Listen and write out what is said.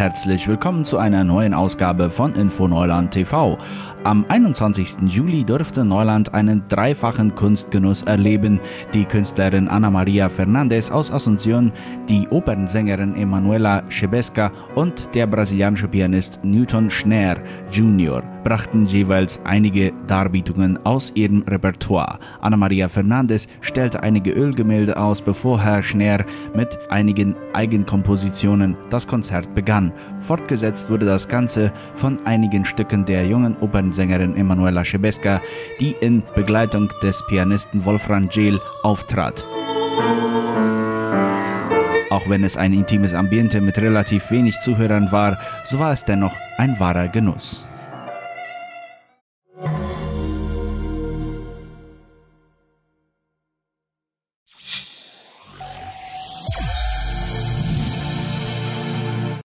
Herzlich willkommen zu einer neuen Ausgabe von Info Neuland TV. Am 21. Juli durfte Neuland einen dreifachen Kunstgenuss erleben. Die Künstlerin Ana Maria Fernandes aus Asunción, die Opernsängerin Emanuela Chebesca und der brasilianische Pianist Newton Schneer Jr. brachten jeweils einige Darbietungen aus ihrem Repertoire. Ana Maria Fernandes stellte einige Ölgemälde aus, bevor Herr Schneer mit einigen Eigenkompositionen das Konzert begann. Fortgesetzt wurde das Ganze von einigen Stücken der jungen Opernsängerin Emanuela Chebesca, die in Begleitung des Pianisten Wolfram Geel auftrat. Auch wenn es ein intimes Ambiente mit relativ wenig Zuhörern war, so war es dennoch ein wahrer Genuss.